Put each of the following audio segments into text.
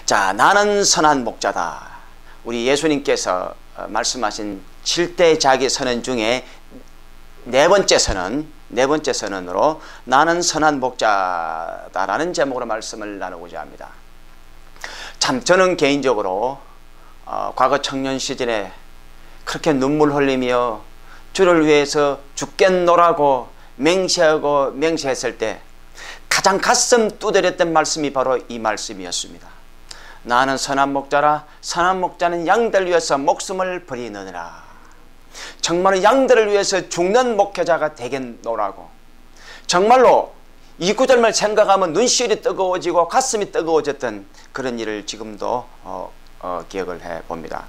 자, 나는 선한 목자다. 우리 예수님께서 말씀하신 7대 자기 선언 중에 네 번째 선언으로 나는 선한 목자다라는 제목으로 말씀을 나누고자 합니다. 참 저는 개인적으로 과거 청년 시절에 그렇게 눈물 흘리며 주를 위해서 죽겠노라고 맹세했을 때 가장 가슴 두드렸던 말씀이 바로 이 말씀이었습니다. 나는 선한 목자라. 선한 목자는 양들 위해서 목숨을 버리느니라. 정말로 양들을 위해서 죽는 목회자가 되겠노라고. 정말로 이 구절을 생각하면 눈시울이 뜨거워지고 가슴이 뜨거워졌던 그런 일을 지금도 기억을 해봅니다.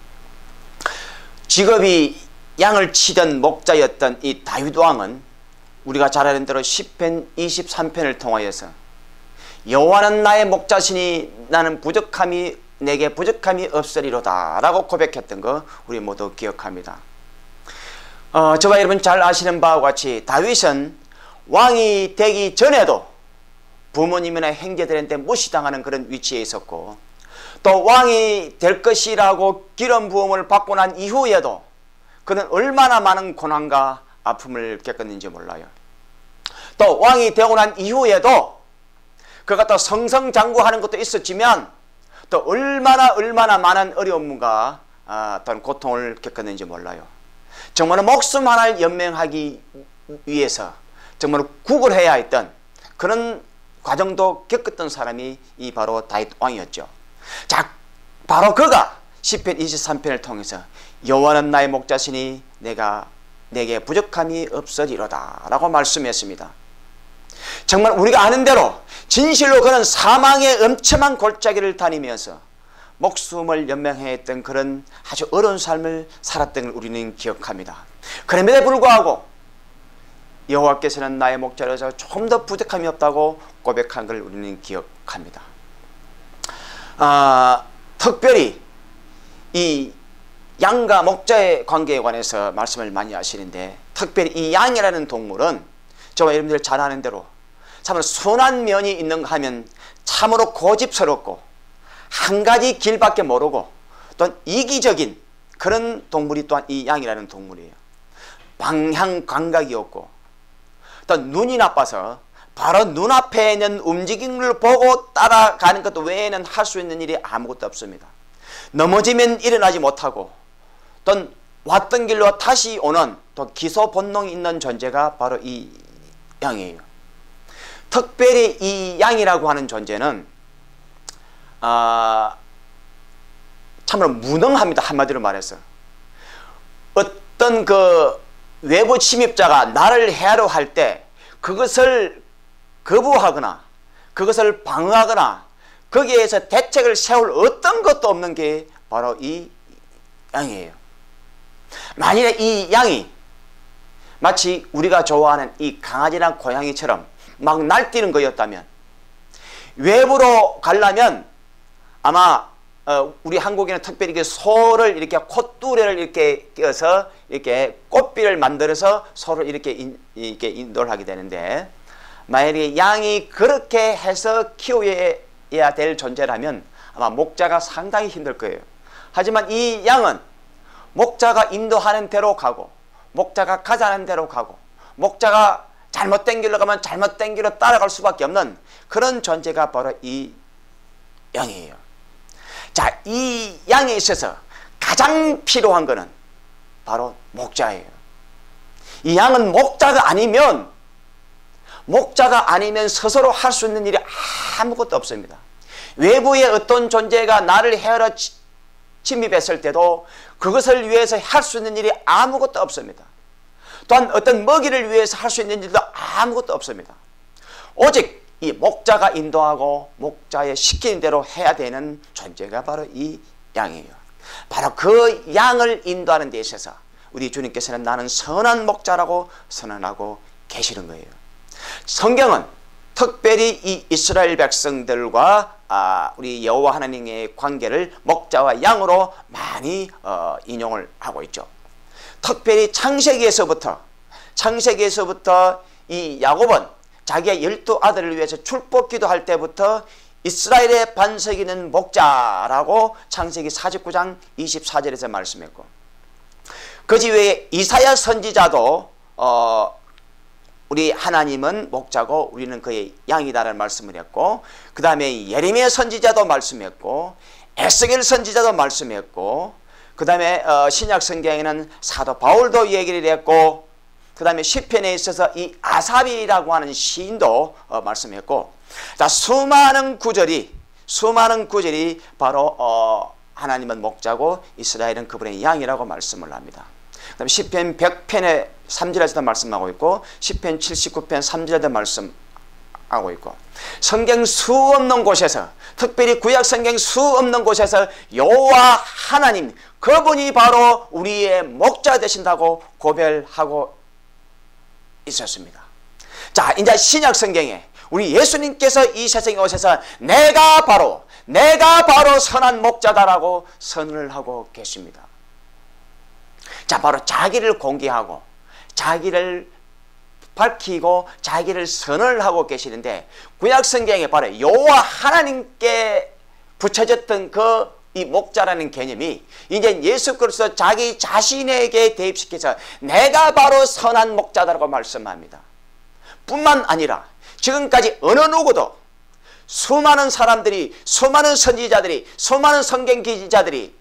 직업이 양을 치던 목자였던 이 다윗 왕은 우리가 잘 아는 대로 시편 23편을 통하여서 여호와는 나의 목자시니 나는 내게 부족함이 없으리로다 라고 고백했던 거 우리 모두 기억합니다. 저와 여러분 잘 아시는 바와 같이 다윗은 왕이 되기 전에도 부모님이나 형제들한테 무시당하는 그런 위치에 있었고, 또 왕이 될 것이라고 기름 부음을 받고 난 이후에도 그는 얼마나 많은 고난과 아픔을 겪었는지 몰라요. 또 왕이 되고 난 이후에도 그가 또 성성장구하는 것도 있었지만 또 얼마나 많은 어려움과 어떤 고통을 겪었는지 몰라요. 정말 목숨 하나를 연명하기 위해서 정말 구걸해야 했던 그런 과정도 겪었던 사람이 이 바로 다윗 왕이었죠. 자, 바로 그가 시편 23편을 통해서 여호와는 나의 목자시니 내게 부족함이 없으리로다 라고 말씀했습니다. 정말 우리가 아는 대로 진실로 그는 사망의 엄청난 골짜기를 다니면서 목숨을 연명했던 그런 아주 어려운 삶을 살았던 걸 우리는 기억합니다. 그럼에도 불구하고 여호와께서는 나의 목자라서 조금 더 부족함이 없다고 고백한 걸 우리는 기억합니다. 특별히 이 양과 목자의 관계에 관해서 말씀을 많이 하시는데, 특별히 이 양이라는 동물은 저와 여러분들 잘 아는 대로 참으로 순한 면이 있는가 하면 참으로 고집스럽고 한 가지 길밖에 모르고 또 이기적인 그런 동물이 또한 이 양이라는 동물이에요. 방향 감각이 없고 또 눈이 나빠서 바로 눈앞에 있는 움직임을 보고 따라가는 것 외에는 할 수 있는 일이 아무것도 없습니다. 넘어지면 일어나지 못하고 또 왔던 길로 다시 오는 또 기소 본능이 있는 존재가 바로 이 양이에요. 특별히 이 양이라고 하는 존재는 참으로 무능합니다. 한마디로 말해서 어떤 그 외부 침입자가 나를 해하려 할 때 그것을 거부하거나 그것을 방어하거나 거기에서 대책을 세울 어떤 것도 없는 게 바로 이 양이에요. 만일에 이 양이 마치 우리가 좋아하는 이 강아지나 고양이처럼 막 날뛰는 거였다면, 외부로 가려면 아마 우리 한국에는 특별히 소를 이렇게 콧뚜레를 이렇게 끼워서 이렇게 꽃비를 만들어서 소를 이렇게 인도를 하게 되는데, 만약에 양이 그렇게 해서 키워야 될 존재라면 아마 목자가 상당히 힘들 거예요. 하지만 이 양은 목자가 인도하는 대로 가고, 목자가 가자는 대로 가고, 목자가 잘못된 길로 가면 잘못된 길로 따라갈 수밖에 없는 그런 존재가 바로 이 양이에요. 자, 이 양에 있어서 가장 필요한 것은 바로 목자예요. 이 양은 목자가 아니면 스스로 할 수 있는 일이 아무것도 없습니다. 외부의 어떤 존재가 나를 헤아려 침입했을 때도 그것을 위해서 할 수 있는 일이 아무것도 없습니다. 또한 어떤 먹이를 위해서 할 수 있는 일도 아무것도 없습니다. 오직 이 목자가 인도하고 목자의 시키는 대로 해야 되는 존재가 바로 이 양이에요. 바로 그 양을 인도하는 데 있어서 우리 주님께서는 나는 선한 목자라고 선언하고 계시는 거예요. 성경은 특별히 이 이스라엘 백성들과 우리 여호와 하나님의 관계를 목자와 양으로 많이 인용을 하고 있죠. 특별히 창세기에서부터 이 야곱은 자기의 12 아들을 위해서 출복 기도할 때부터 이스라엘의 반석이는 목자라고 창세기 49장 24절에서 말씀했고, 그지 외에 이사야 선지자도 우리 하나님은 목자고 우리는 그의 양이다라는 말씀을 했고, 그 다음에 예레미야 선지자도 말씀했고, 에스겔 선지자도 말씀했고, 그 다음에 신약 성경에는 사도 바울도 얘기를 했고, 그 다음에 시편에 있어서 이 아삽이라고 하는 시인도 말씀했고, 자, 수많은 구절이 바로 하나님은 목자고 이스라엘은 그분의 양이라고 말씀을 합니다. 그 다음에 시편 100편의 3절에서도 말씀하고 있고, 시편 79편 3절에도 말씀하고 있고, 성경 수 없는 곳에서, 특별히 구약 성경 수 없는 곳에서 여호와 하나님, 그분이 바로 우리의 목자 되신다고 고별하고 있었습니다. 자, 이제 신약 성경에 우리 예수님께서 이 세상에 오셔서 내가 바로 선한 목자다라고 선언을 하고 계십니다. 자, 바로 자기를 공개하고 자기를 밝히고 자기를 선언을 하고 계시는데, 구약 성경에 바로 여호와 하나님께 붙여졌던 이 목자라는 개념이 이제 예수 그리스도 자기 자신에게 대입시켜서 내가 바로 선한 목자다라고 말씀합니다. 뿐만 아니라 지금까지 어느 누구도 수많은 사람들이, 수많은 선지자들이, 수많은 성경 기자들이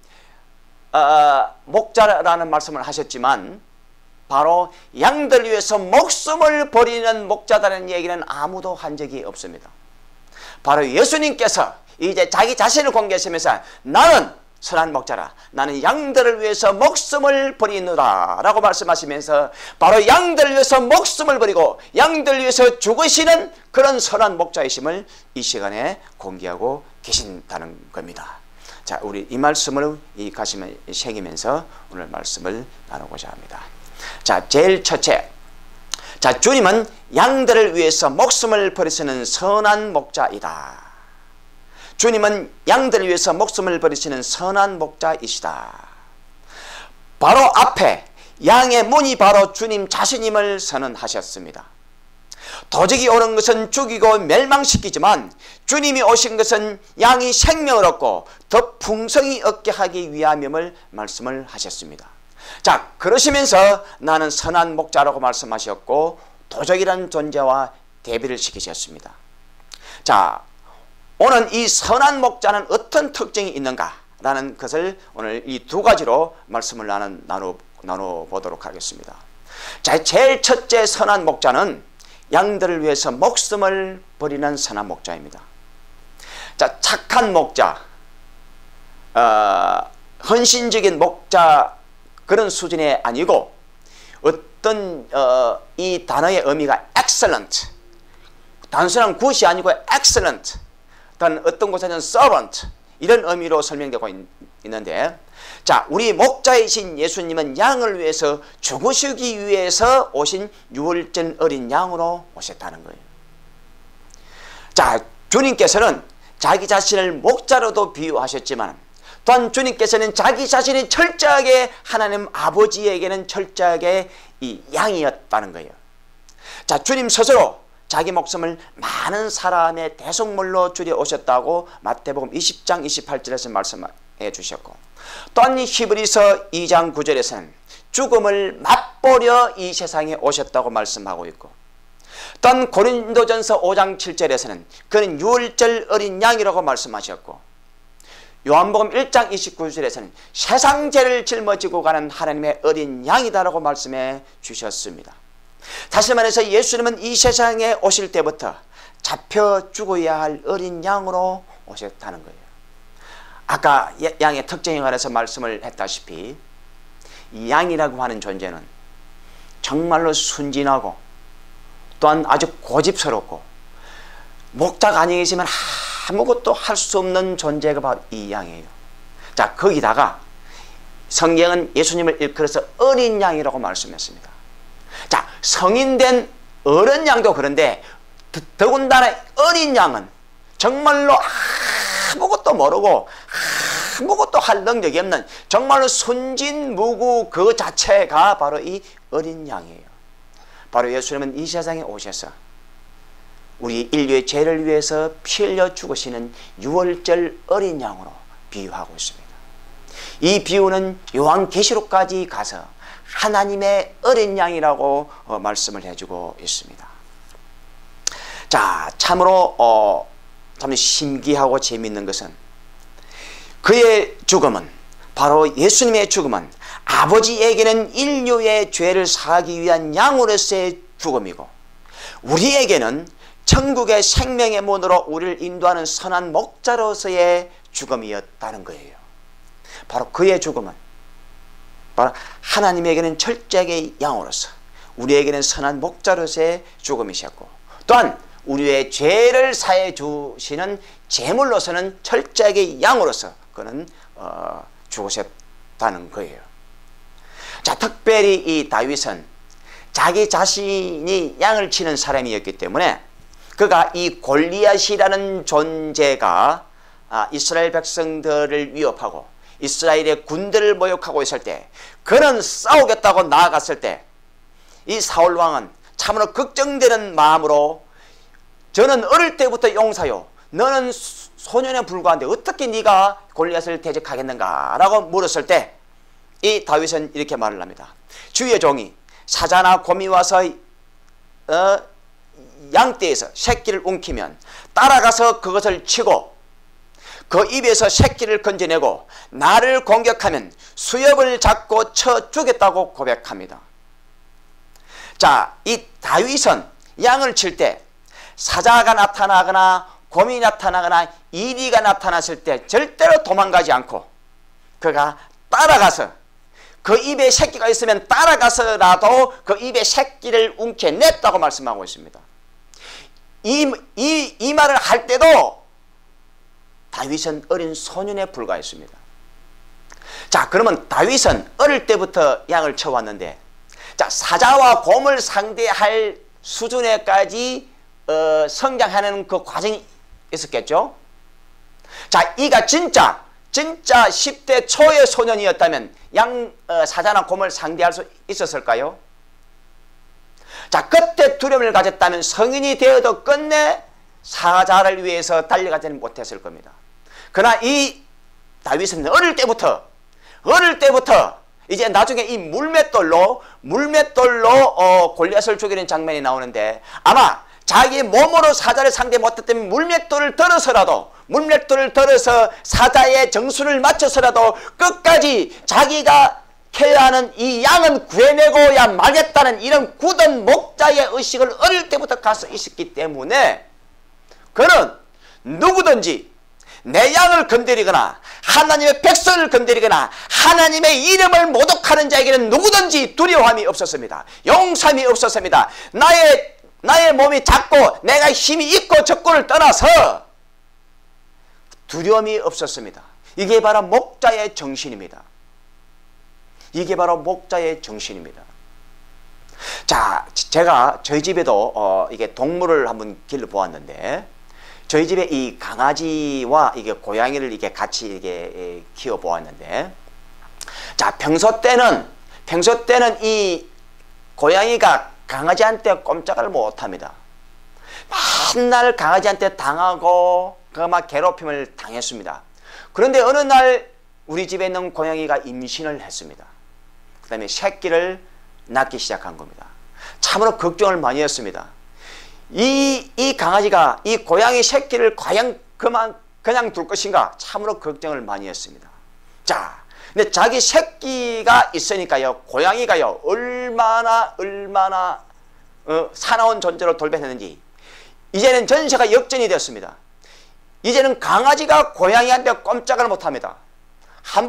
목자라는 말씀을 하셨지만, 바로 양들 위해서 목숨을 버리는 목자다라는 얘기는 아무도 한 적이 없습니다. 바로 예수님께서 이제 자기 자신을 공개하시면서 나는 선한 목자라, 나는 양들을 위해서 목숨을 버리노라 라고 말씀하시면서 바로 양들을 위해서 목숨을 버리고 양들을 위해서 죽으시는 그런 선한 목자이심을 이 시간에 공개하고 계신다는 겁니다. 자, 우리 이 말씀을 이 가슴에 새기면서 오늘 말씀을 나누고자 합니다. 자, 제일 첫째, 자, 주님은 양들을 위해서 목숨을 버리시는 선한 목자이다. 주님은 양들을 위해서 목숨을 버리시는 선한 목자이시다. 바로 앞에 양의 문이 바로 주님 자신임을 선언하셨습니다. 도적이 오는 것은 죽이고 멸망시키지만 주님이 오신 것은 양이 생명을 얻고 더 풍성히 얻게 하기 위함임을 말씀을 하셨습니다. 자, 그러시면서 나는 선한 목자라고 말씀하셨고 도적이라는 존재와 대비를 시키셨습니다. 자, 오늘 이 선한 목자는 어떤 특징이 있는가 라는 것을 오늘 이 두 가지로 말씀을 나눠보도록 하겠습니다. 자, 제일 첫째 선한 목자는 양들을 위해서 목숨을 버리는 선한 목자입니다. 자, 착한 목자, 헌신적인 목자 그런 수준이 아니고 어떤 이 단어의 의미가 excellent, 단순한 굿이 아니고 excellent, 어떤 곳에는 servant 이런 의미로 설명되고 있는데, 자, 우리 목자이신 예수님은 양을 위해서 죽으시기 위해서 오신 유월절 어린 양으로 오셨다는 거예요. 자, 주님께서는 자기 자신을 목자로도 비유하셨지만 또한 주님께서는 자기 자신이 철저하게 하나님 아버지에게는 철저하게 이 양이었다는 거예요. 자, 주님 스스로 자기 목숨을 많은 사람의 대속물로 줄여 오셨다고 마태복음 20장 28절에서 말씀해 주셨고, 또한 히브리서 2장 9절에서는 죽음을 맛보려 이 세상에 오셨다고 말씀하고 있고, 또한 고린도전서 5장 7절에서는 그는 유월절 어린 양이라고 말씀하셨고, 요한복음 1장 29절에서는 세상 죄를 짊어지고 가는 하나님의 어린 양이다라고 말씀해 주셨습니다. 다시 말해서 예수님은 이 세상에 오실 때부터 잡혀 죽어야 할 어린 양으로 오셨다는 거예요. 아까 양의 특징에 관해서 말씀을 했다시피 이 양이라고 하는 존재는 정말로 순진하고 또한 아주 고집스럽고 목자가 아니 계시면 아무것도 할 수 없는 존재가 바로 이 양이에요. 자, 거기다가 성경은 예수님을 일컬어서 어린 양이라고 말씀했습니다. 자, 성인된 어른 양도 그런데 더군다나 어린 양은 정말로 아무것도 모르고 아무것도 할 능력이 없는 정말로 순진무구 그 자체가 바로 이 어린 양이에요. 바로 예수님은 이 세상에 오셔서 우리 인류의 죄를 위해서 피 흘려 죽으시는 유월절 어린 양으로 비유하고 있습니다. 이 비유는 요한계시록까지 가서 하나님의 어린 양이라고 말씀을 해주고 있습니다. 자, 참으로 참 신기하고 재미있는 것은 그의 죽음은, 바로 예수님의 죽음은 아버지에게는 인류의 죄를 사하기 위한 양으로서의 죽음이고, 우리에게는 천국의 생명의 문으로 우리를 인도하는 선한 목자로서의 죽음이었다는 거예요. 바로 그의 죽음은 바로 하나님에게는 철저하게 양으로서, 우리에게는 선한 목자로서의 죽음이셨고, 또한 우리의 죄를 사해 주시는 제물로서는 철저하게 양으로서 그는 죽으셨다는 거예요. 자, 특별히 이 다윗은 자기 자신이 양을 치는 사람이었기 때문에 그가 이 골리앗이라는 존재가 이스라엘 백성들을 위협하고 이스라엘의 군대를 모욕하고 있을 때, 그는 싸우겠다고 나아갔을 때 이 사울 왕은 참으로 걱정되는 마음으로, 저는 어릴 때부터 용사요, 너는 소년에 불과한데 어떻게 네가 골리앗을 대적하겠는가 라고 물었을 때 이 다윗은 이렇게 말을 합니다. 주의 종이 사자나 곰이 와서 양떼에서 새끼를 움키면 따라가서 그것을 치고 그 입에서 새끼를 건져내고 나를 공격하면 수엽을 잡고 쳐 죽였다고 고백합니다. 자, 이 다윗은 양을 칠 때 사자가 나타나거나 곰이 나타나거나 이리가 나타났을 때 절대로 도망가지 않고 그가 따라가서, 그 입에 새끼가 있으면 따라가서라도 그 입에 새끼를 움켜냈다고 말씀하고 있습니다. 이 말을 할 때도 다윗은 어린 소년에 불과했습니다. 자, 그러면 다윗은 어릴 때부터 양을 쳐왔는데, 자, 사자와 곰을 상대할 수준에까지 성장하는 그 과정이 있었겠죠. 자, 이가 진짜 10대 초의 소년이었다면 사자나 곰을 상대할 수 있었을까요? 자, 그때 두려움을 가졌다면 성인이 되어도 끝내 사자를 위해서 달려가지는 못했을 겁니다. 그러나 이 다윗은 어릴 때부터 이제 나중에 이 물맷돌로 골리앗을 죽이는 장면이 나오는데, 아마 자기 몸으로 사자를 상대 못했다면 물맷돌을 들어서라도, 물맷돌을 들어서 사자의 정수를 맞춰서라도 끝까지 자기가 캐야 하는 이 양은 구해내고야 말겠다는 이런 굳은 목자의 의식을 어릴 때부터 가서 있었기 때문에 그는 누구든지 내 양을 건드리거나 하나님의 백성을 건드리거나 하나님의 이름을 모독하는 자에게는 누구든지 두려움이 없었습니다. 용서함이 없었습니다. 나의 몸이 작고 내가 힘이 있고 적고를 떠나서 두려움이 없었습니다. 이게 바로 목자의 정신입니다. 이게 바로 목자의 정신입니다. 자, 제가 저희 집에도 이게 동물을 한번 길러보았는데, 저희 집에 이 강아지와 이게 고양이를 이게 같이 이게 키워보았는데, 자, 평소 때는 이 고양이가 강아지한테 꼼짝을 못합니다. 맨날 강아지한테 당하고 막 괴롭힘을 당했습니다. 그런데 어느 날 우리 집에 있는 고양이가 임신을 했습니다. 그 다음에 새끼를 낳기 시작한 겁니다. 참으로 걱정을 많이 했습니다. 이 강아지가 이 고양이 새끼를 과연 그냥 둘 것인가, 참으로 걱정을 많이 했습니다. 자, 근데 자기 새끼가 있으니까요, 고양이가요 얼마나 사나운 존재로 돌변했는지 이제는 전세가 역전이 되었습니다. 이제는 강아지가 고양이한테 꼼짝을 못합니다. 한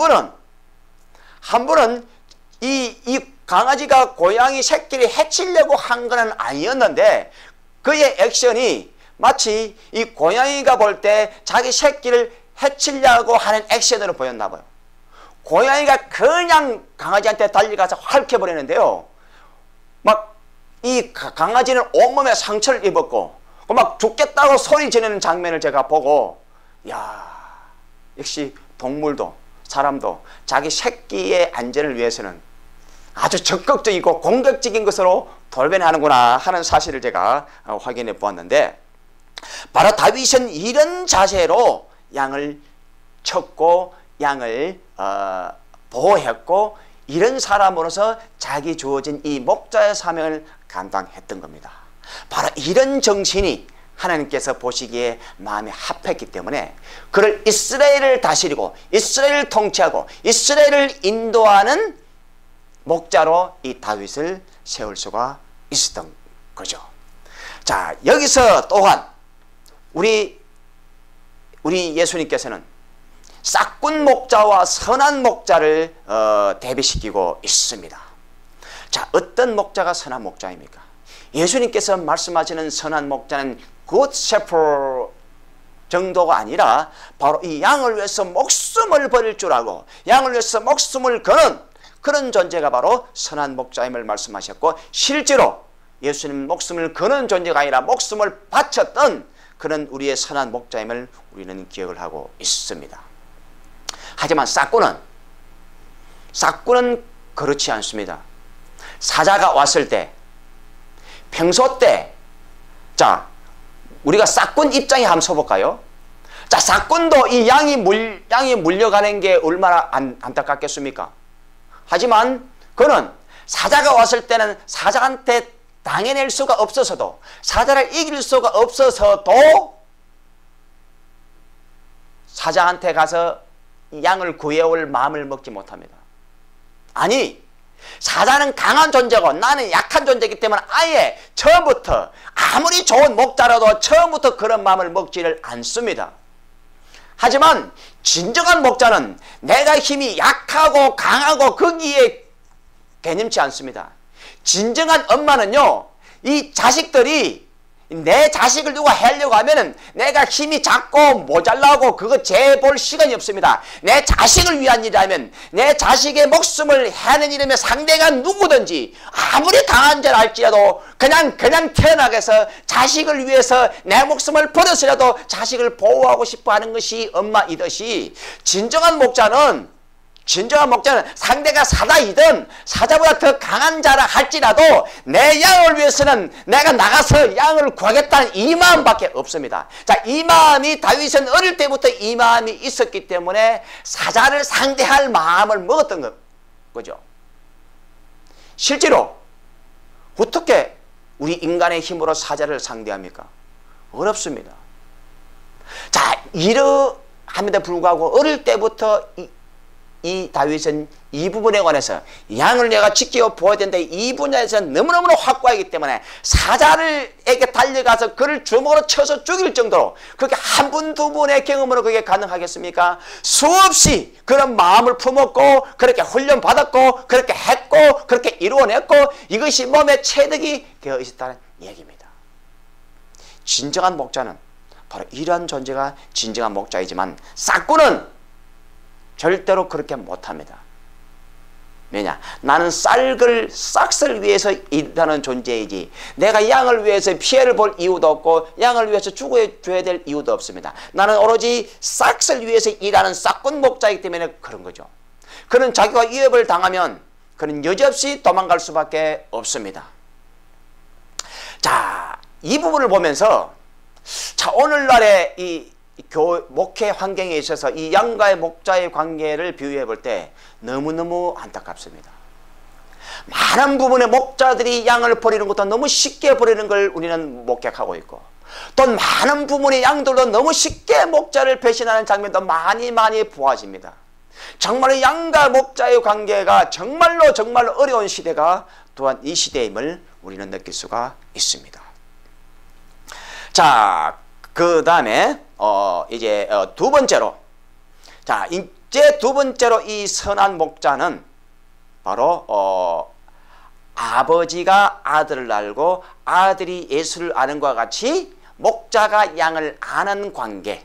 번은 이 강아지가 고양이 새끼를 해치려고 한 건 아니었는데, 그의 액션이 마치 이 고양이가 볼 때 자기 새끼를 해치려고 하는 액션으로 보였나 봐요. 고양이가 그냥 강아지한테 달려가서 핥혀버리는데요, 막 이 강아지는 온몸에 상처를 입었고 막 죽겠다고 소리 지르는 장면을 제가 보고, 야, 역시 동물도 사람도 자기 새끼의 안전을 위해서는 아주 적극적이고 공격적인 것으로 돌변하는구나 하는 사실을 제가 확인해 보았는데, 바로 다윗은 이런 자세로 양을 쳤고 양을 보호했고 이런 사람으로서 자기 주어진 이 목자의 사명을 감당했던 겁니다. 바로 이런 정신이 하나님께서 보시기에 마음에 합했기 때문에 그를 이스라엘을 다스리고 이스라엘을 통치하고 이스라엘을 인도하는 목자로 이 다윗을 세울 수가 있었던 거죠. 자, 여기서 또한 우리 예수님께서는 싹군 목자와 선한 목자를 대비시키고 있습니다. 자, 어떤 목자가 선한 목자입니까? 예수님께서 말씀하시는 선한 목자는 good shepherd 정도가 아니라 바로 이 양을 위해서 목숨을 버릴 줄 알고 양을 위해서 목숨을 거는 그런 존재가 바로 선한 목자임을 말씀하셨고, 실제로 예수님 목숨을 거는 존재가 아니라 목숨을 바쳤던 그런 우리의 선한 목자임을 우리는 기억을 하고 있습니다. 하지만 싹군은 그렇지 않습니다. 사자가 왔을 때, 평소 때, 자, 우리가 싹군 입장에 한번 서볼까요? 자, 싹군도 이 양이 물려가는 게 얼마나 안타깝겠습니까? 하지만 그는 사자가 왔을 때는 사자한테 당해낼 수가 없어서도, 사자를 이길 수가 없어서도 사자한테 가서 양을 구해올 마음을 먹지 못합니다. 아니, 사자는 강한 존재고 나는 약한 존재이기 때문에 아예 처음부터 아무리 좋은 목자라도 처음부터 그런 마음을 먹지를 않습니다. 하지만 진정한 목자는 내가 힘이 약하고 강하고 거기에 개념치 않습니다. 진정한 엄마는요, 이 자식들이 내 자식을 누가 하려고 하면은 내가 힘이 작고 모자라고 그거 재볼 시간이 없습니다. 내 자식을 위한 일이라면, 내 자식의 목숨을 하는 일이면 상대가 누구든지 아무리 강한 자라 할지라도 그냥 태어나게 해서 자식을 위해서 내 목숨을 버려서라도 자식을 보호하고 싶어 하는 것이 엄마이듯이, 진정한 목자는 상대가 사자이든 사자보다 더 강한 자라 할지라도 내 양을 위해서는 내가 나가서 양을 구하겠다는 이 마음밖에 없습니다. 자, 이 마음이 다윗은 어릴 때부터 이 마음이 있었기 때문에 사자를 상대할 마음을 먹었던 거죠. 실제로 어떻게 우리 인간의 힘으로 사자를 상대합니까? 어렵습니다. 자, 이러함에도 불구하고 어릴 때부터 이 다윗은 이 부분에 관해서 양을 내가 지켜 보아야 된다, 이 분야에서 너무너무 확고하기 때문에 사자에게 달려가서 그를 주먹으로 쳐서 죽일 정도로, 그렇게 한 분 두 분의 경험으로 그게 가능하겠습니까? 수없이 그런 마음을 품었고 그렇게 훈련받았고 그렇게 했고 그렇게 이루어냈고 이것이 몸에 체득이 되어 있었다는 얘기입니다. 진정한 목자는 바로 이러한 존재가 진정한 목자이지만 싹군은 절대로 그렇게 못합니다. 왜냐? 나는 싹을 위해서 일하는 존재이지 내가 양을 위해서 피해를 볼 이유도 없고 양을 위해서 죽어줘야 될 이유도 없습니다. 나는 오로지 싹을 위해서 일하는 싹군 목자이기 때문에 그런 거죠. 그는 자기가 위협을 당하면 그는 여지없이 도망갈 수밖에 없습니다. 자, 이 부분을 보면서 자, 오늘날의 이 목회 환경에 있어서 이 양과의 목자의 관계를 비유해 볼 때 너무너무 안타깝습니다. 많은 부분의 목자들이 양을 버리는 것도 너무 쉽게 버리는 걸 우리는 목격하고 있고, 또 많은 부분의 양들도 너무 쉽게 목자를 배신하는 장면도 많이 보아집니다. 정말로 양과 목자의 관계가 정말로 어려운 시대가 또한 이 시대임을 우리는 느낄 수가 있습니다. 자, 그 다음에 이제 두 번째로, 자, 이제 두 번째로 이 선한 목자는 바로 아버지가 아들을 알고 아들이 예수를 아는 것과 같이 목자가 양을 아는 관계임을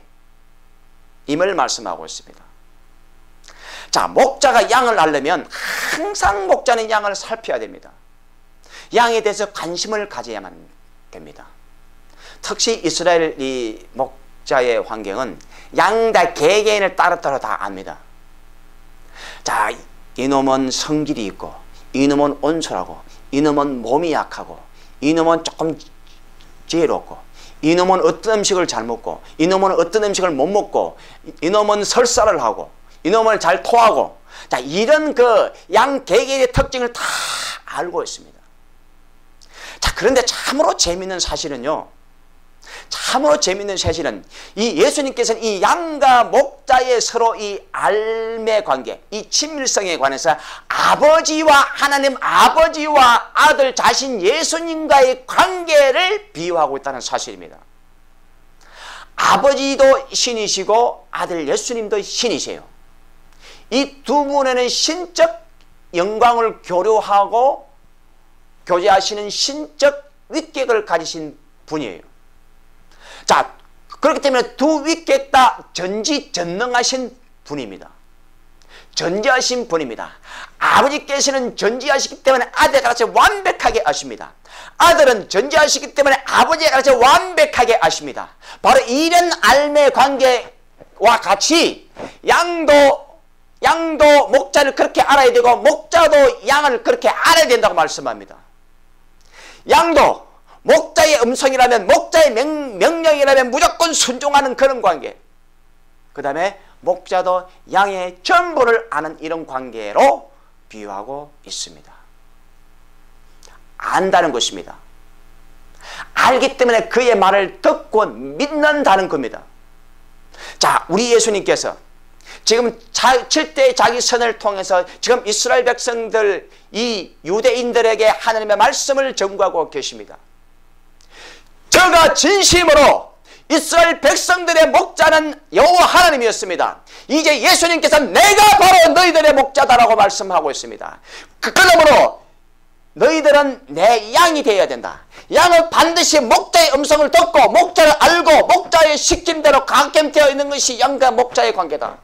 말씀하고 있습니다. 자, 목자가 양을 알려면 항상 목자는 양을 살펴야 됩니다. 양에 대해서 관심을 가져야만 됩니다. 특히 이스라엘 이 목자의 환경은 양 다 개개인을 따로따로 다 압니다. 자, 이놈은 성질이 있고, 이놈은 온솔하고, 이놈은 몸이 약하고, 이놈은 조금 지혜롭고, 이놈은 어떤 음식을 잘 먹고 이놈은 어떤 음식을 못 먹고 이놈은 설사를 하고 이놈을 잘 토하고, 자, 이런 그 양 개개의 특징을 다 알고 있습니다. 자, 그런데 참으로 재미있는 사실은요, 참으로 재미있는 사실은 이 예수님께서는 이 양과 목자의 서로 이 알매 관계, 이 친밀성에 관해서 아버지와 하나님 아버지와 아들 자신 예수님과의 관계를 비유하고 있다는 사실입니다. 아버지도 신이시고 아들 예수님도 신이세요. 이 두 분에는 신적 영광을 교류하고 교제하시는 신적 위격을 가지신 분이에요. 자, 그렇기 때문에 두 위격 다 전지전능하신 분입니다. 전지하신 분입니다. 아버지께서는 전지하시기 때문에 아들에 가르쳐 완벽하게 아십니다. 아들은 전지하시기 때문에 아버지에 가르쳐 완벽하게 아십니다. 바로 이런 알매 관계와 같이 양도 목자를 그렇게 알아야 되고 목자도 양을 그렇게 알아야 된다고 말씀합니다. 양도 목자의 음성이라면, 목자의 명령이라면 무조건 순종하는 그런 관계, 그 다음에 목자도 양의 전부를 아는 이런 관계로 비유하고 있습니다. 안다는 것입니다. 알기 때문에 그의 말을 듣고 믿는다는 겁니다. 자, 우리 예수님께서 지금 7대의 자기 선을 통해서 지금 이스라엘 백성들, 이 유대인들에게 하나님의 말씀을 전구하고 계십니다. 저가 진심으로 이스라엘 백성들의 목자는 여호와 하나님이었습니다. 이제 예수님께서 내가 바로 너희들의 목자다라고 말씀하고 있습니다. 그러므로 너희들은 내 양이 되어야 된다. 양은 반드시 목자의 음성을 듣고 목자를 알고 목자의 시킴대로 각겜되어 있는 것이 양과 목자의 관계다.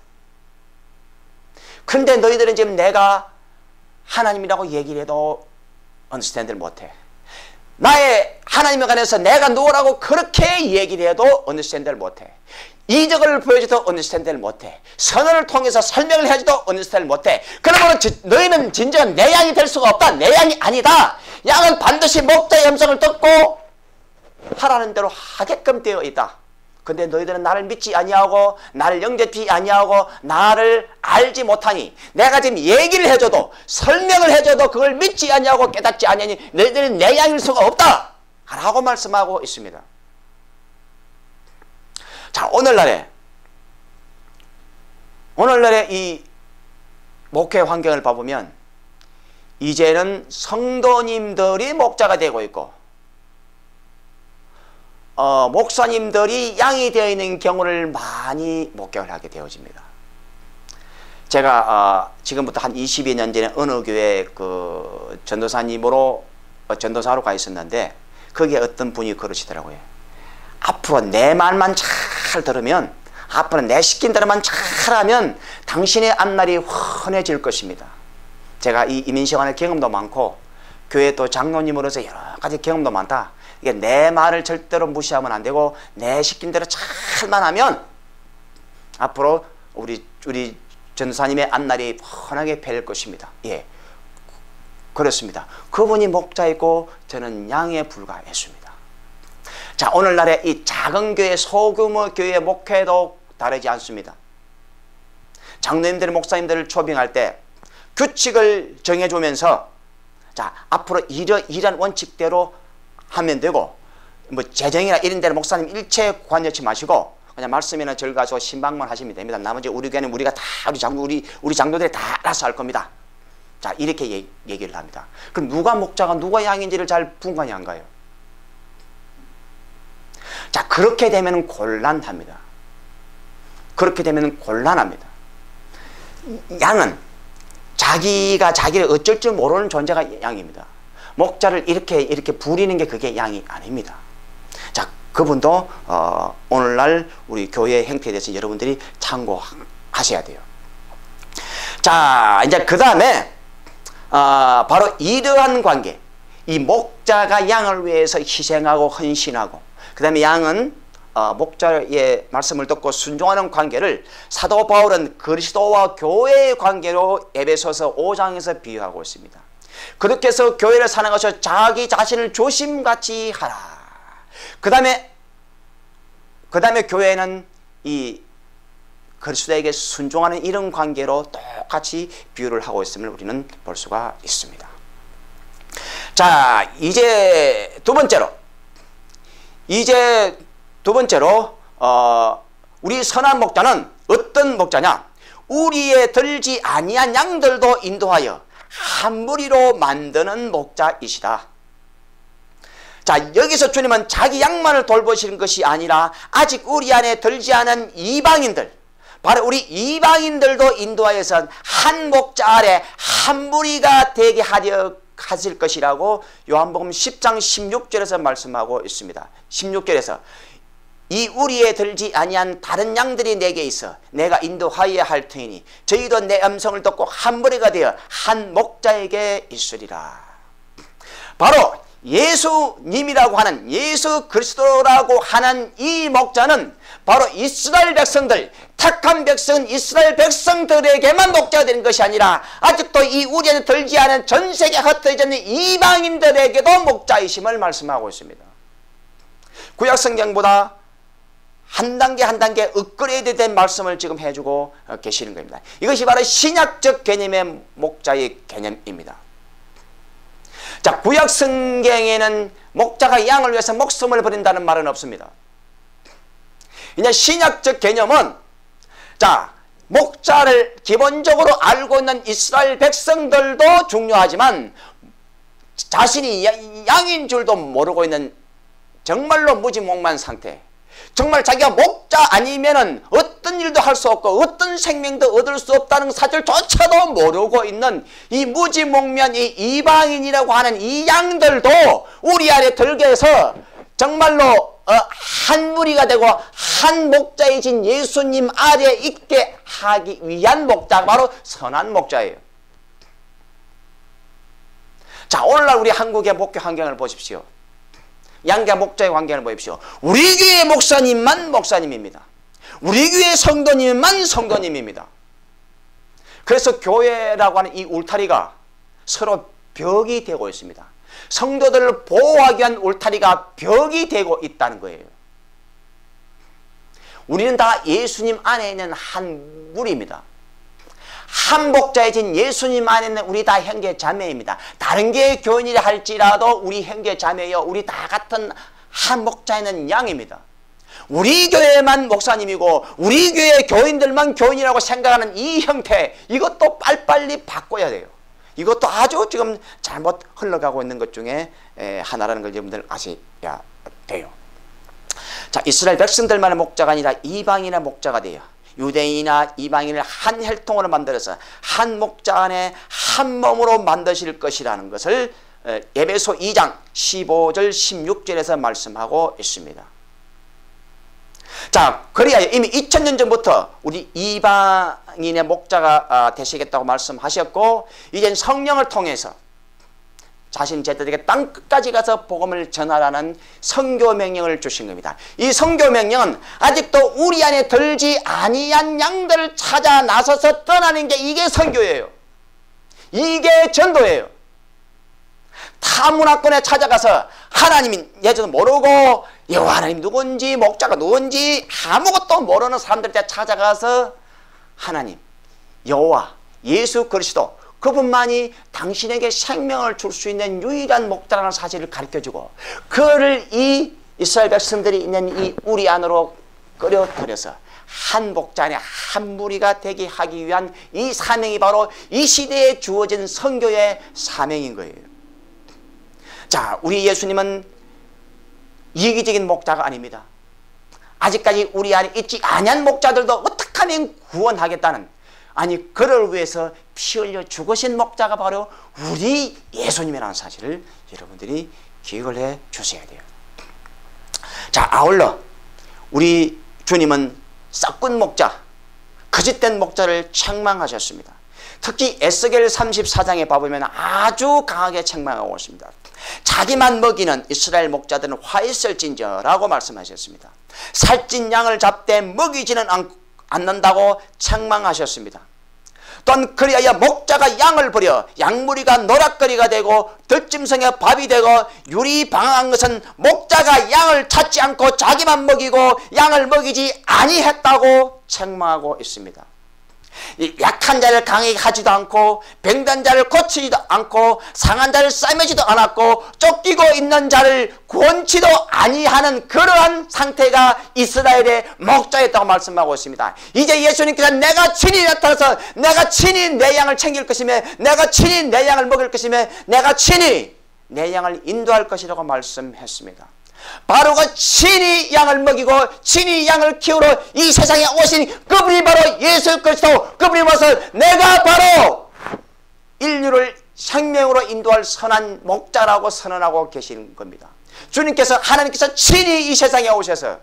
그런데 너희들은 지금 내가 하나님이라고 얘기를 해도 언더스탠드를 못해. 나의 하나님에 관해서 내가 누구라고 그렇게 얘기를 해도 언더스탠드를 못해. 이적을 보여줘도 언더스탠드를 못해. 선언을 통해서 설명을 해줘도 언더스탠드를 못해. 그러므로 너희는 진정한 내 양이 될 수가 없다. 내 양이 아니다. 양은 반드시 목자의 음성을 듣고 하라는 대로 하게끔 되어 있다. 근데 너희들은 나를 믿지 아니하고 나를 영접하지 아니하고 나를 알지 못하니, 내가 지금 얘기를 해줘도 설명을 해줘도 그걸 믿지 아니하고 깨닫지 아니하니 너희들은 내 양일 수가 없다 라고 말씀하고 있습니다. 자, 오늘날에 이 목회 환경을 봐보면 이제는 성도님들이 목자가 되고 있고 목사님들이 양이 되어 있는 경우를 많이 목격을 하게 되어집니다. 제가 지금부터 한 22년 전에 어느 교회 그 전도사로 가 있었는데 거기에 어떤 분이 그러시더라고요. 앞으로 내 말만 잘 들으면, 앞으로 내 시킨 대로만 잘하면 당신의 앞날이 환해질 것입니다. 제가 이 이민시간의 경험도 많고 교회 또 장로님으로서 여러 가지 경험도 많다. 이게 내 말을 절대로 무시하면 안 되고 내 시킨 대로 잘만 하면 앞으로 우리 전도사님의 앞날이 훤하게 펼 것입니다. 예, 그렇습니다. 그분이 목자이고 저는 양에 불과했습니다. 자, 오늘날의 이 작은 교회, 소규모 교회 목회도 다르지 않습니다. 장로님들, 목사님들을 초빙할 때 규칙을 정해주면서 자, 앞으로 이런 원칙대로 하면 되고, 뭐 재정이나 이런 데는 목사님 일체 관여치 마시고 그냥 말씀이나 절 가서 신방만 하시면 됩니다. 나머지 우리 교회는 우리가 다 우리 장로들이 다 알아서 할 겁니다. 자, 이렇게 얘기를 합니다. 그럼 누가 목자가 누가 양인지를 잘 분간이 안 가요. 자, 그렇게 되면 곤란합니다. 그렇게 되면 곤란합니다. 양은 자기가 자기를 어쩔 줄 모르는 존재가 양입니다. 목자를 이렇게 부리는 게 그게 양이 아닙니다. 자, 그분도 오늘날 우리 교회의 형태에 대해서 여러분들이 참고하셔야 돼요. 자, 이제 그 다음에 바로 이러한 관계, 이 목자가 양을 위해서 희생하고 헌신하고, 그 다음에 양은 목자의 말씀을 듣고 순종하는 관계를 사도 바울은 그리스도와 교회의 관계로 에베소서 5장에서 비유하고 있습니다. 그렇게 해서 교회를 사는 것을 자기 자신을 조심같이 하라. 그 다음에 그 다음에 교회는 이 그리스도에게 순종하는 이런 관계로 똑같이 비유를 하고 있음을 우리는 볼 수가 있습니다. 자, 이제 두 번째로 우리 선한 목자는 어떤 목자냐? 우리에 들지 아니한 양들도 인도하여 한 무리로 만드는 목자이시다. 자, 여기서 주님은 자기 양만을 돌보시는 것이 아니라 아직 우리 안에 들지 않은 이방인들, 바로 우리 이방인들도 인도하여서 한 목자 아래 한 무리가 되게 하려 하실 것이라고 요한복음 10장 16절에서 말씀하고 있습니다. 16절에서 이 우리에 들지 아니한 다른 양들이 내게 있어 내가 인도하여야 할 터이니 저희도 내 음성을 듣고 한 무리가 되어 한 목자에게 있으리라. 바로 예수님이라고 하는, 예수 그리스도라고 하는 이 목자는 바로 이스라엘 백성들, 택한 백성 이스라엘 백성들에게만 목자가 되는 것이 아니라 아직도 이 우리 안에 들지 않은 전 세계 흩어져 있는 이방인들에게도 목자이심을 말씀하고 있습니다. 구약 성경보다 한 단계 한 단계 업그레이드 된 말씀을 지금 해주고 계시는 겁니다. 이것이 바로 신약적 개념의 목자의 개념입니다. 자, 구약 성경에는 목자가 양을 위해서 목숨을 버린다는 말은 없습니다. 이제 신약적 개념은, 자, 목자를 기본적으로 알고 있는 이스라엘 백성들도 중요하지만 자신이 양인 줄도 모르고 있는 정말로 무지몽만 상태, 정말 자기가 목자 아니면은 어떤 일도 할 수 없고 어떤 생명도 얻을 수 없다는 사실조차도 모르고 있는 이 무지몽면 이 이방인이라고 하는 이 양들도 우리 안에 들게 해서 정말로 한 무리가 되고 한 목자이신 예수님 아래에 있게 하기 위한 목자가 바로 선한 목자예요. 자, 오늘날 우리 한국의 목회 환경을 보십시오. 양자 목자의 관계를 보십시오. 우리 교회 목사님만 목사님입니다. 우리 교회 성도님만 성도님입니다. 그래서 교회라고 하는 이 울타리가 서로 벽이 되고 있습니다. 성도들을 보호하기 위한 울타리가 벽이 되고 있다는 거예요. 우리는 다 예수님 안에 있는 한 무리입니다. 한 목자이신 예수님 안에 있는 우리 다 형제 자매입니다. 다른 교회 교인이라 할지라도 우리 형제 자매여, 우리 다 같은 한 목자에 있는 양입니다. 우리 교회만 목사님이고 우리 교회 교인들만 교인이라고 생각하는 이 형태, 이것도 빨리빨리 바꿔야 돼요. 이것도 아주 지금 잘못 흘러가고 있는 것 중에 하나라는 걸 여러분들 아셔야 돼요. 자, 이스라엘 백성들만의 목자가 아니라 이방인의 목자가 돼요. 유대인이나 이방인을 한 혈통으로 만들어서 한 목자 안에 한 몸으로 만드실 것이라는 것을 에베소 2장 15절 16절에서 말씀하고 있습니다. 자, 그래야 이미 2000년 전부터 우리 이방인의 목자가 되시겠다고 말씀하셨고, 이젠 성령을 통해서 자신 제자들에게 땅끝까지 가서 복음을 전하라는 선교 명령을 주신 겁니다. 이 선교 명령은 아직도 우리 안에 들지 아니한 양들을 찾아 나서서 떠나는 게 이게 선교예요. 이게 전도예요. 타 문화권에 찾아가서 하나님이 예전에 모르고 여호와 하나님 누군지 목자가 누군지 아무것도 모르는 사람들한테 찾아가서 하나님, 여호와, 예수 그리스도 그분만이 당신에게 생명을 줄 수 있는 유일한 목자라는 사실을 가르쳐주고, 그를 이 이스라엘 백성들이 있는 이 우리 안으로 끌어들여서 한 목자 안에 한 무리가 되게 하기 위한 이 사명이 바로 이 시대에 주어진 선교의 사명인 거예요. 자, 우리 예수님은 이기적인 목자가 아닙니다. 아직까지 우리 안에 있지 않은 목자들도 어떻게 하면 구원하겠다는, 아니 그를 위해서 피 흘려 죽으신 목자가 바로 우리 예수님이라는 사실을 여러분들이 기억을 해 주셔야 돼요. 자, 아울러 우리 주님은 싹군 목자, 거짓된 목자를 책망하셨습니다. 특히 에스겔 34장에 봐보면 아주 강하게 책망하고 있습니다. 자기만 먹이는 이스라엘 목자들은 화 있을진저라고 말씀하셨습니다. 살찐 양을 잡되 먹이지는 않는다고 책망하셨습니다. 또한 그리하여 목자가 양을 버려 양무리가 노락거리가 되고 들짐승의 밥이 되고 유리 방황한 것은 목자가 양을 찾지 않고 자기만 먹이고 양을 먹이지 아니했다고 책망하고 있습니다. 약한 자를 강하게 하지도 않고 병든 자를 고치지도 않고 상한 자를 싸매지도 않았고 쫓기고 있는 자를 구원치도 아니하는 그러한 상태가 이스라엘의 목자였다고 말씀하고 있습니다. 이제 예수님께서 내가 친히 나타나서 내가 친히 내 양을 챙길 것이며 내가 친히 내 양을 먹일 것이며 내가 친히 내 양을 인도할 것이라고 말씀했습니다. 바로 그 친히 양을 먹이고 친히 양을 키우러 이 세상에 오신 그분이 바로 예수 그리스도, 그분이 와서 내가 바로 인류를 생명으로 인도할 선한 목자라고 선언하고 계시는 겁니다. 주님께서, 하나님께서 친히 이 세상에 오셔서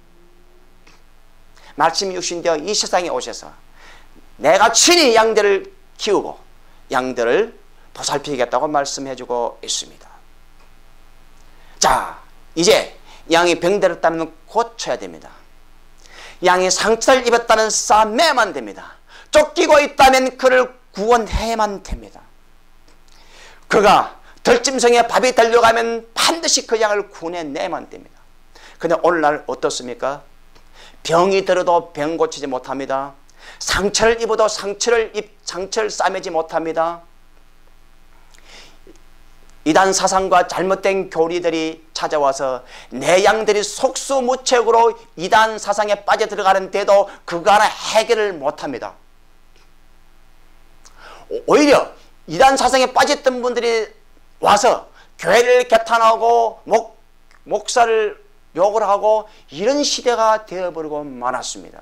말씀이 육신되어 이 세상에 오셔서 내가 친히 양들을 키우고 양들을 보살피겠다고 말씀해주고 있습니다. 자, 이제 양이 병들었다면 고쳐야 됩니다. 양이 상처를 입었다면 싸매야만 됩니다. 쫓기고 있다면 그를 구원해야만 됩니다. 그가 들짐승의 밥이 달려가면 반드시 그 양을 구원해내야만 됩니다. 그런데 오늘날 어떻습니까? 병이 들어도 병 고치지 못합니다. 상처를 입어도 상처를 싸매지 못합니다. 이단 사상과 잘못된 교리들이 찾아와서 내 양들이 속수무책으로 이단 사상에 빠져들어가는데도 그거 하나 해결을 못합니다. 오히려 이단 사상에 빠졌던 분들이 와서 교회를 개탄하고 목사를 욕을 하고 이런 시대가 되어버리고 말았습니다.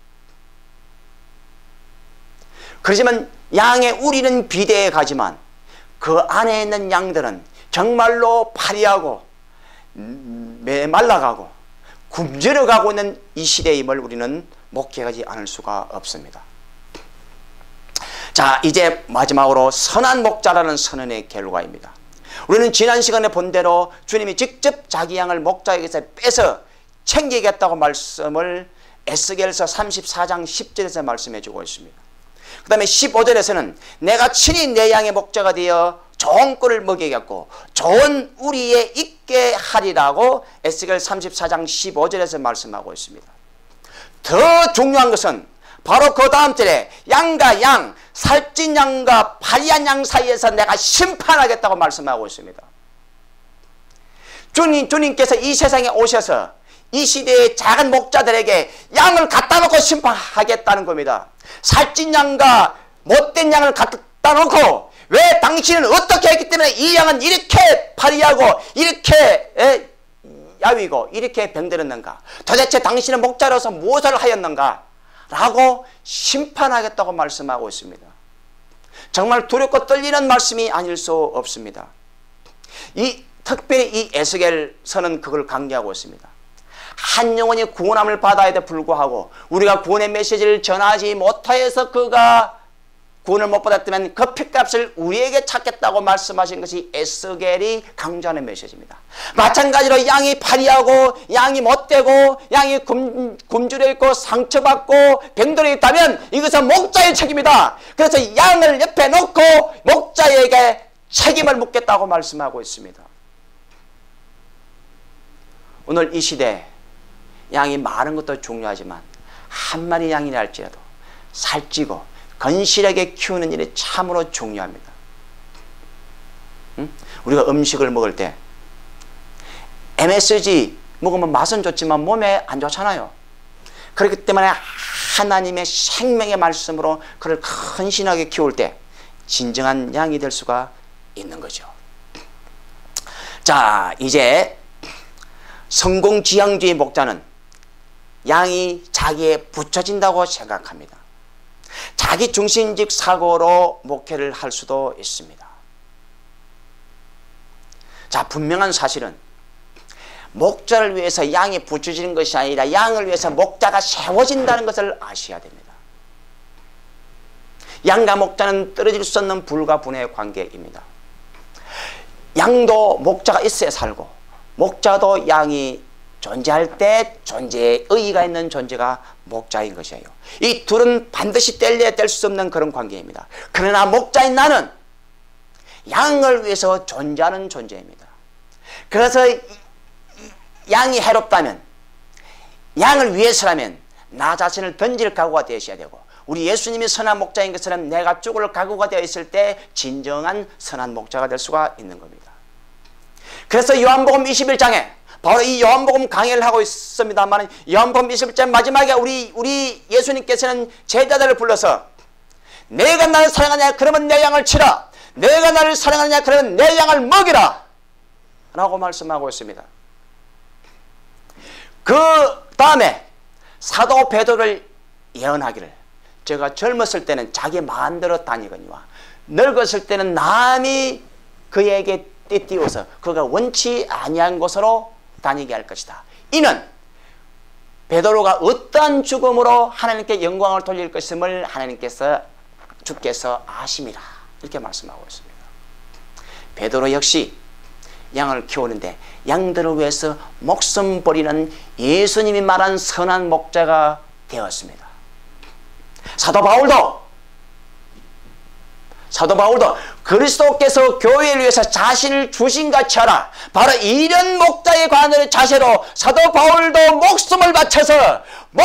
그렇지만 양의 우리는 비대해 가지만 그 안에 있는 양들은 정말로 파리하고 메말라가고 굶주려가고 있는 이 시대임을 우리는 목격하지 않을 수가 없습니다. 자, 이제 마지막으로 선한 목자라는 선언의 결과입니다. 우리는 지난 시간에 본 대로 주님이 직접 자기 양을 목자에게서 빼서 챙기겠다고 말씀을 에스겔서 34장 10절에서 말씀해 주고 있습니다. 그 다음에 15절에서는 내가 친히 내 양의 목자가 되어 좋은 꿀을 먹이겠고 좋은 우리에 있게 하리라고 에스겔 34장 15절에서 말씀하고 있습니다. 더 중요한 것은 바로 그 다음 절에 양과 양, 살찐 양과 파리한 양 사이에서 내가 심판하겠다고 말씀하고 있습니다. 주님께서 이 세상에 오셔서 이 시대의 작은 목자들에게 양을 갖다 놓고 심판하겠다는 겁니다. 살찐 양과 못된 양을 갖다 놓고 왜 당신은 어떻게 했기 때문에 이 양은 이렇게 파리하고 이렇게 야위고 이렇게 병들었는가, 도대체 당신은 목자로서 무엇을 하였는가 라고 심판하겠다고 말씀하고 있습니다. 정말 두렵고 떨리는 말씀이 아닐 수 없습니다. 특별히 이 에스겔서는 그걸 강조하고 있습니다. 한 영혼이 구원함을 받아야도 불구하고 우리가 구원의 메시지를 전하지 못하여서 그가 구원을 못 받았다면 그 핏값을 우리에게 찾겠다고 말씀하신 것이 에스겔이 강조하는 메시지입니다. 마찬가지로 양이 파리하고 양이 못되고 양이 굶주려 있고 상처받고 병들어 있다면 이것은 목자의 책임이다. 그래서 양을 옆에 놓고 목자에게 책임을 묻겠다고 말씀하고 있습니다. 오늘 이 시대 양이 많은 것도 중요하지만 한 마리 양이라 할지라도 살찌고 건실하게 키우는 일이 참으로 중요합니다. 우리가 음식을 먹을 때 MSG 먹으면 맛은 좋지만 몸에 안 좋잖아요. 그렇기 때문에 하나님의 생명의 말씀으로 그를 헌신하게 키울 때 진정한 양이 될 수가 있는 거죠. 자, 이제 성공지향주의 목자는 양이 자기에 붙여진다고 생각합니다. 자기 중심적 사고로 목회를 할 수도 있습니다. 자, 분명한 사실은 목자를 위해서 양이 붙여지는 것이 아니라 양을 위해서 목자가 세워진다는 것을 아셔야 됩니다. 양과 목자는 떨어질 수 없는 불가분의 관계입니다. 양도 목자가 있어야 살고 목자도 양이 존재할 때 존재의 의의가 있는 존재가 목자인 것이에요. 이 둘은 반드시 뗄래야 뗄 수 없는 그런 관계입니다. 그러나 목자인 나는 양을 위해서 존재하는 존재입니다. 그래서 양이 해롭다면, 양을 위해서라면 나 자신을 던질 각오가 되어야 되고, 우리 예수님이 선한 목자인 것처럼 내가 죽을 각오가 되어 있을 때 진정한 선한 목자가 될 수가 있는 겁니다. 그래서 요한복음 21장에 바로 이 요한복음 강해를 하고 있습니다만, 요한복음 21장 마지막에 우리 예수님께서는 제자들을 불러서 내가 나를 사랑하냐 그러면 내 양을 치라, 내가 나를 사랑하냐 그러면 내 양을 먹이라 라고 말씀하고 있습니다. 그 다음에 사도 베드로를 예언하기를, 제가 젊었을 때는 자기 마음대로 다니거니와 늙었을 때는 남이 그에게 띠띠워서 그가 원치 아니한 곳으로 다니게 할 것이다. 이는 베드로가 어떠한 죽음으로 하나님께 영광을 돌릴 것임을 주께서 아심이라, 이렇게 말씀하고 있습니다. 베드로 역시 양을 키우는데 양들을 위해서 목숨 버리는 예수님이 말한 선한 목자가 되었습니다. 사도 바울도 그리스도께서 교회를 위해서 자신을 주신같이 하라, 바로 이런 목자의 관을 자세로 사도 바울도 목숨을 바쳐서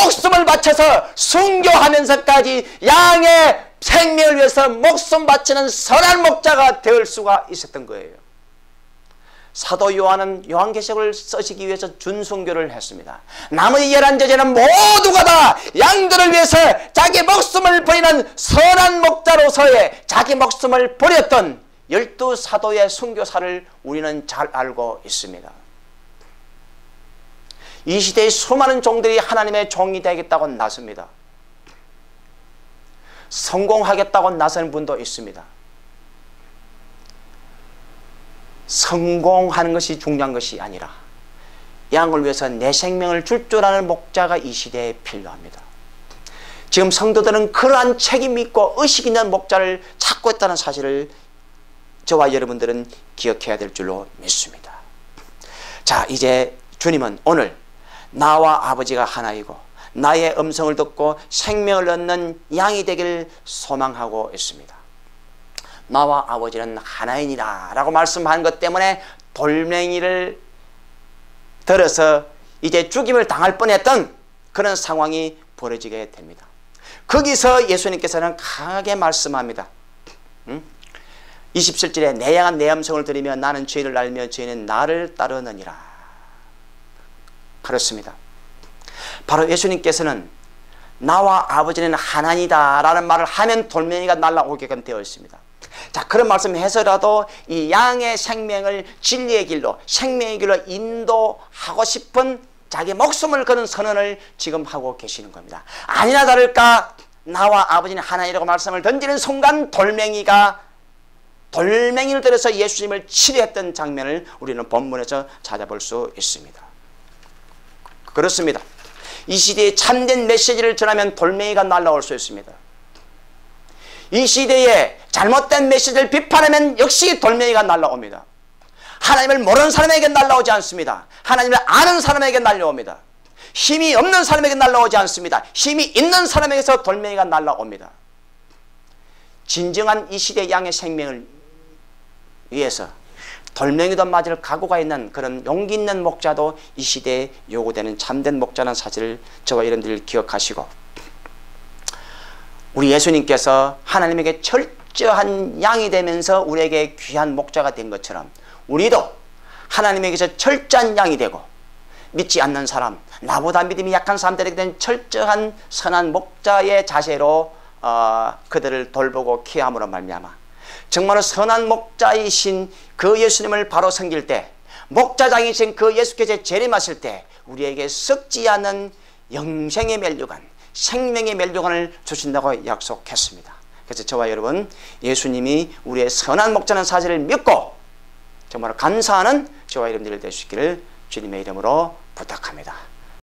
순교하면서까지 양의 생명을 위해서 목숨 바치는 선한 목자가 될 수가 있었던 거예요. 사도 요한은 요한계시록을 쓰시기 위해서 준순교를 했습니다. 나머지 11제자는 모두가 다 양들을 위해서 자기 목숨을 버리는 선한 목자로서의 자기 목숨을 버렸던 12사도의 순교사를 우리는 잘 알고 있습니다. 이 시대의 수많은 종들이 하나님의 종이 되겠다고 나섭니다. 성공하겠다고 나서는 분도 있습니다. 성공하는 것이 중요한 것이 아니라 양을 위해서 내 생명을 줄 줄 아는 목자가 이 시대에 필요합니다. 지금 성도들은 그러한 책임 있고 의식 있는 목자를 찾고 있다는 사실을 저와 여러분들은 기억해야 될 줄로 믿습니다. 자, 이제 주님은 오늘 나와 아버지가 하나이고 나의 음성을 듣고 생명을 얻는 양이 되기를 소망하고 있습니다. 나와 아버지는 하나이니라 라고 말씀한 것 때문에 돌멩이를 들어서 이제 죽임을 당할 뻔했던 그런 상황이 벌어지게 됩니다. 거기서 예수님께서는 강하게 말씀합니다. 27절에 내 양은 내 음성을 들으며 나는 죄를 알며 죄는 나를 따르느니라. 그렇습니다. 바로 예수님께서는 나와 아버지는 하나이다 라는 말을 하면 돌멩이가 날아오게 되어 있습니다. 자, 그런 말씀해서라도 이 양의 생명을 진리의 길로, 생명의 길로 인도하고 싶은 자기 목숨을 거는 선언을 지금 하고 계시는 겁니다. 아니나 다를까 나와 아버지는 하나이라고 말씀을 던지는 순간 돌멩이를 들어서 예수님을 치료했던 장면을 우리는 본문에서 찾아볼 수 있습니다. 그렇습니다. 이 시대에 참된 메시지를 전하면 돌멩이가 날아올 수 있습니다. 이 시대에 잘못된 메시지를 비판하면 역시 돌멩이가 날아옵니다. 하나님을 모르는 사람에게 날아오지 않습니다. 하나님을 아는 사람에게 날아옵니다. 힘이 없는 사람에게 날아오지 않습니다. 힘이 있는 사람에게서 돌멩이가 날아옵니다. 진정한 이 시대 양의 생명을 위해서 돌멩이도 맞을 각오가 있는 그런 용기 있는 목자도 이 시대에 요구되는 참된 목자라는 사실을 저와 여러분들 기억하시고, 우리 예수님께서 하나님에게 철저한 양이 되면서 우리에게 귀한 목자가 된 것처럼 우리도 하나님에게서 철저한 양이 되고 믿지 않는 사람, 나보다 믿음이 약한 사람들에게 된 철저한 선한 목자의 자세로 그들을 돌보고 케어함으로 말미암아 정말로 선한 목자이신 그 예수님을 바로 섬길 때, 목자장이신 그 예수께서 재림하실 때 우리에게 썩지 않은 영생의 멸류관, 생명의 멸류관을 주신다고 약속했습니다. 그래서 저와 여러분, 예수님이 우리의 선한 목자라는 사실을 믿고 정말 감사하는 저와 여러분들이 되시기를 주님의 이름으로 부탁합니다.